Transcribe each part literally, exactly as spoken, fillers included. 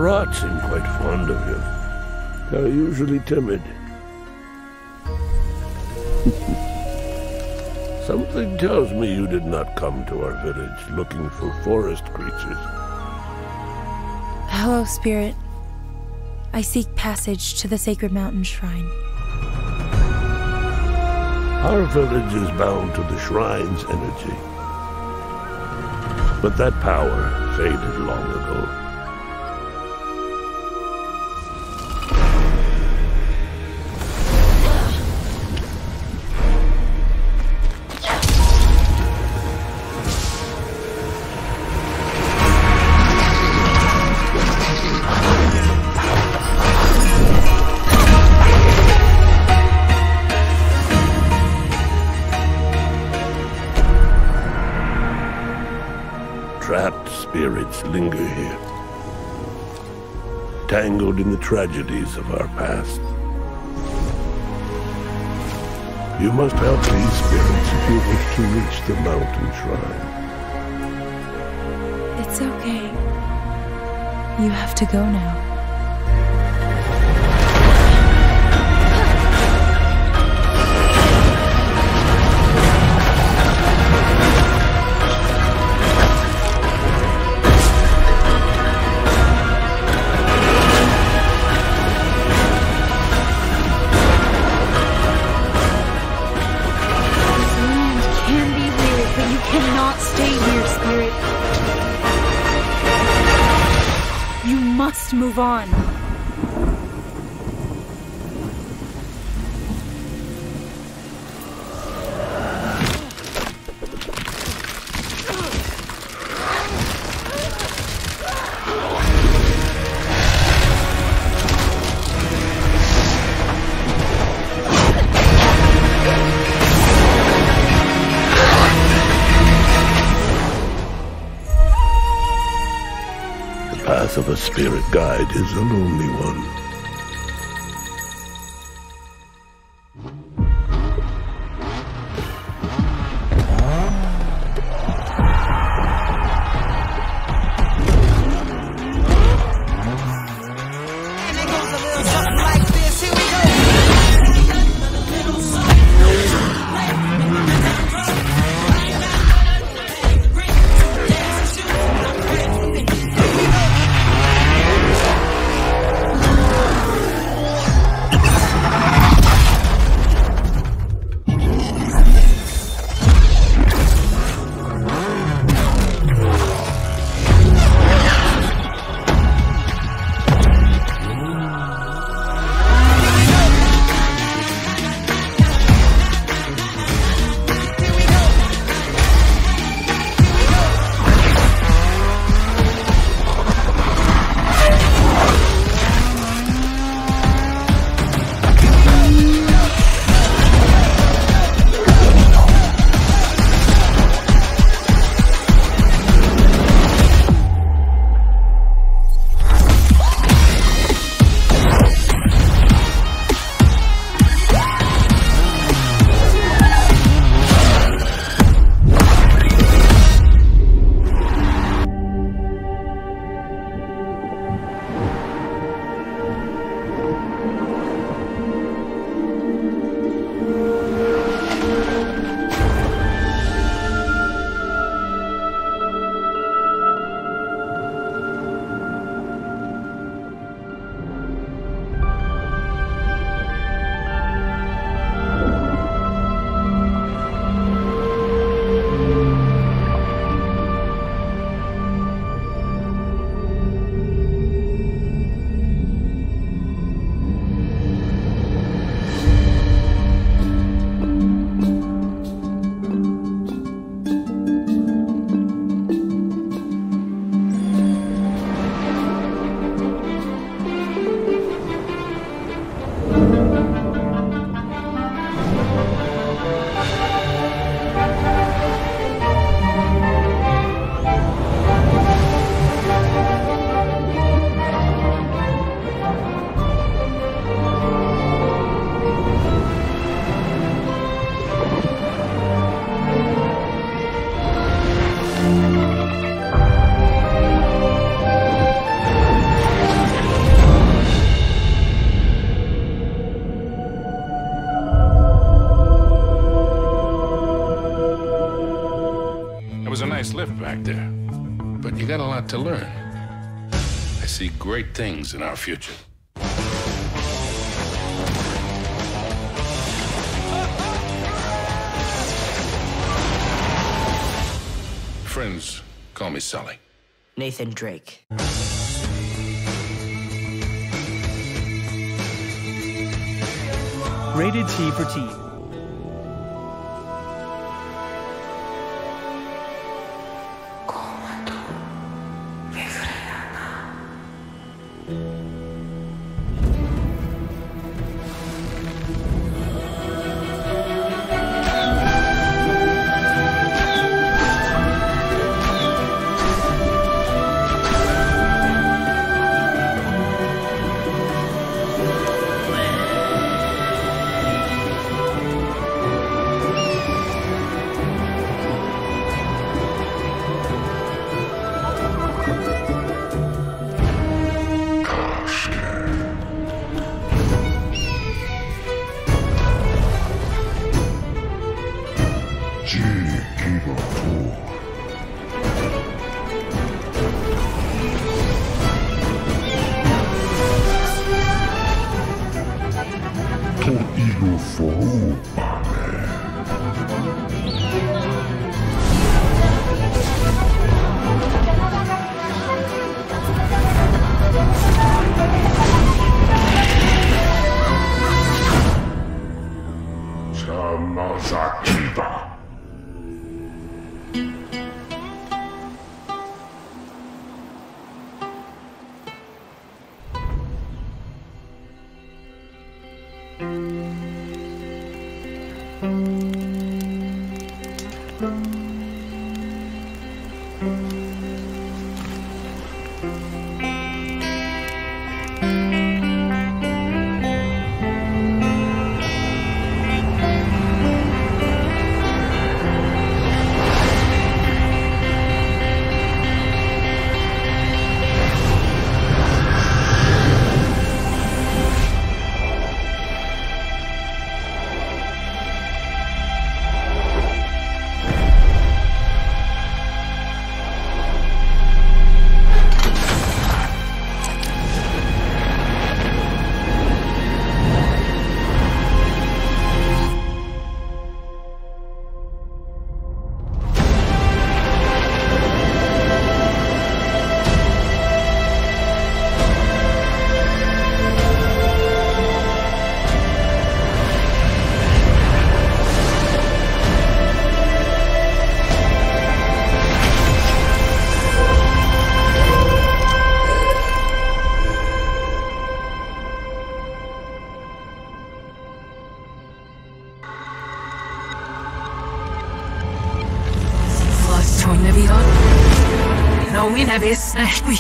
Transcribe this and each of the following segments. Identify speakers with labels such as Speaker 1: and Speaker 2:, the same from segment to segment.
Speaker 1: rot seem quite fond of you. They're usually timid. Something tells me you did not come to our village looking for forest creatures.
Speaker 2: Hello, Spirit. I seek passage to the Sacred Mountain Shrine.
Speaker 1: Our village is bound to the shrine's energy. But that power faded long ago. Trapped spirits linger here, tangled in the tragedies of our past. You must help these spirits if you wish to reach the mountain shrine.
Speaker 2: It's okay. You have to go now. You must move on.
Speaker 1: The path of a spirit guide is a lonely one.
Speaker 3: cliff back there. But you got a lot to learn. I see great things in our future. Friends call me Sully.
Speaker 4: Nathan Drake.
Speaker 5: Rated T for Teen.
Speaker 6: No, we never smashed me.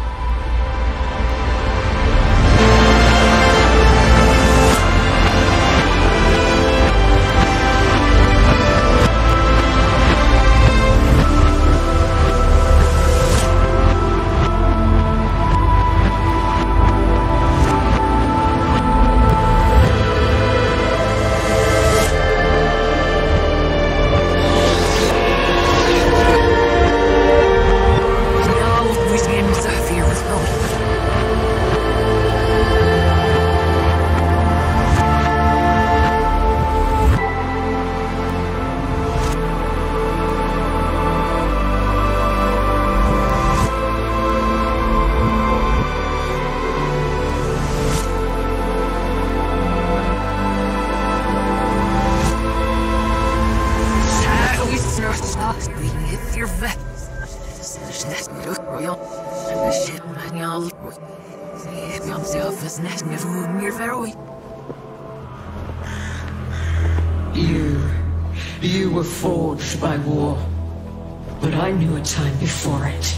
Speaker 7: You, you were forged by war, but I knew a time before it.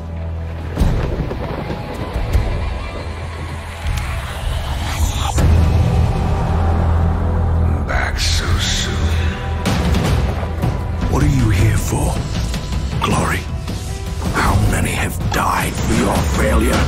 Speaker 1: Back so soon. What are you here for? Glory? How many have died for your failure?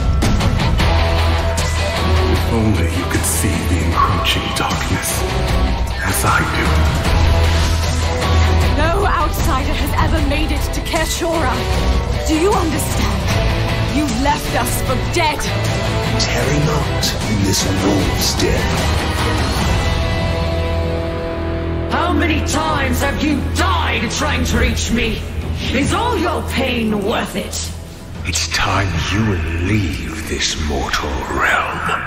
Speaker 1: If only you could see the encroaching darkness, as I do.
Speaker 8: No outsider has ever
Speaker 4: made it to Kershora. Do you understand? You left us for dead.
Speaker 5: Tarry not in this wolf's den.
Speaker 7: How many times have you died trying to reach me? Is all your pain worth it?
Speaker 5: It's time you leave this mortal realm.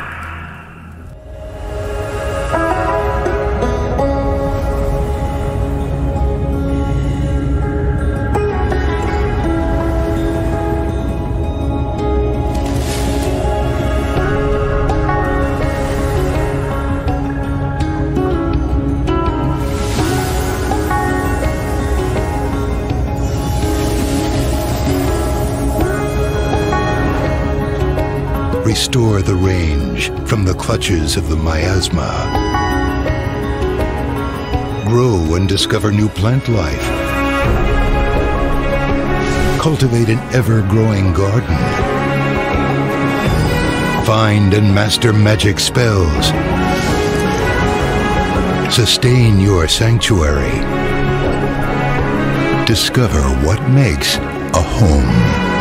Speaker 8: Restore the range from the clutches of the miasma. Grow and discover new plant life. Cultivate an ever-growing garden. Find and master magic spells. Sustain your sanctuary. Discover what makes a home.